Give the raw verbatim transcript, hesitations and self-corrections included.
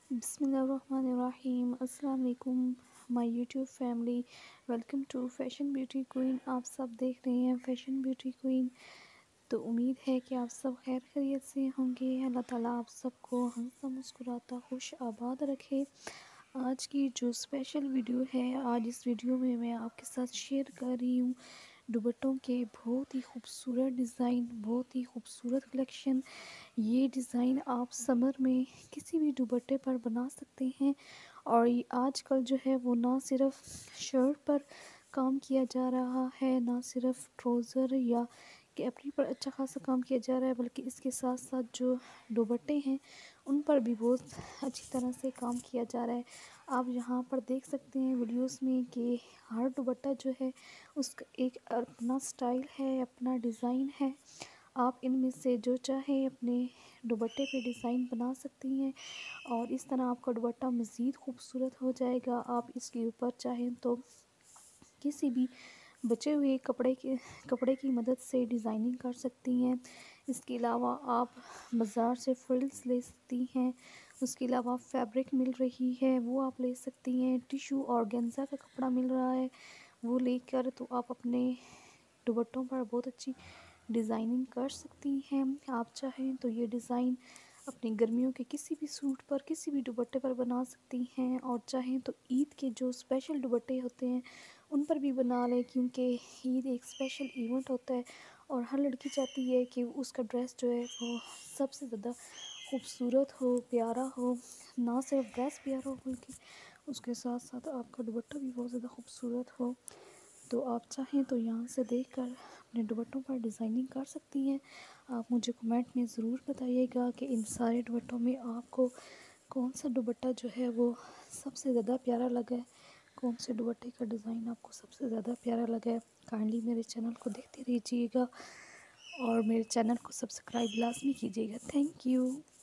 बिस्मिल्लाहिर्रहमानिर्रहीम। अस्सलाम वालेकुम my YouTube family, welcome to fashion beauty queen. आप सब देख रहे हैं फैशन ब्यूटी क्वीन। तो उम्मीद है कि आप सब खैर खैरियत से होंगे। अल्लाह ताला आप सबको हंसता मुस्कुराता खुश आबाद रखे। आज की जो स्पेशल वीडियो है, आज इस वीडियो में मैं आपके साथ शेयर कर रही हूँ दुपट्टों के बहुत ही खूबसूरत डिज़ाइन, बहुत ही खूबसूरत कलेक्शन। ये डिज़ाइन आप समर में किसी भी दुपट्टे पर बना सकते हैं। और ये आजकल जो है वो ना सिर्फ शर्ट पर काम किया जा रहा है, ना सिर्फ ट्राउज़र या कैपरी पर अच्छा खासा काम किया जा रहा है, बल्कि इसके साथ साथ जो दुपट्टे हैं उन पर भी बहुत अच्छी तरह से काम किया जा रहा है। आप यहाँ पर देख सकते हैं वीडियोस में कि हर दुपट्टा जो है उसका एक अपना स्टाइल है, अपना डिज़ाइन है। आप इनमें से जो चाहें अपने दुपट्टे पे डिज़ाइन बना सकती हैं और इस तरह आपका दुपट्टा मज़ीद खूबसूरत हो जाएगा। आप इसके ऊपर चाहें तो किसी भी बचे हुए कपड़े के कपड़े की मदद से डिज़ाइनिंग कर सकती हैं। इसके अलावा आप बाज़ार से फ्रिल्स ले सकती हैं। उसके अलावा फैब्रिक मिल रही है वो आप ले सकती हैं। टिशू और गेंजा का कपड़ा मिल रहा है वो लेकर तो आप अपने दुपट्टों पर बहुत अच्छी डिज़ाइनिंग कर सकती हैं। आप चाहें तो ये डिज़ाइन अपनी गर्मियों के किसी भी सूट पर, किसी भी दुपट्टे पर बना सकती हैं। और चाहें तो ईद के जो स्पेशल दुपट्टे होते हैं उन पर भी बना लें, क्योंकि ईद एक स्पेशल इवेंट होता है और हर लड़की चाहती है कि उसका ड्रेस जो है वो सबसे ज़्यादा खूबसूरत हो, प्यारा हो। ना सिर्फ ड्रेस प्यारा हो बल्कि उसके साथ साथ आपका दुपट्टा भी बहुत ज़्यादा खूबसूरत हो। तो आप चाहें तो यहाँ से देखकर अपने दुपट्टों पर डिज़ाइनिंग कर सकती हैं। आप मुझे कमेंट में ज़रूर बताइएगा कि इन सारे दुपट्टों में आपको कौन सा दुपट्टा जो है वो सबसे ज़्यादा प्यारा लगा है, कौन से दुपट्टे का डिज़ाइन आपको सबसे ज़्यादा प्यारा लगा है। काइंडली मेरे चैनल को देखते रहिएगा और मेरे चैनल को सब्सक्राइब लाजमी कीजिएगा। Thank you.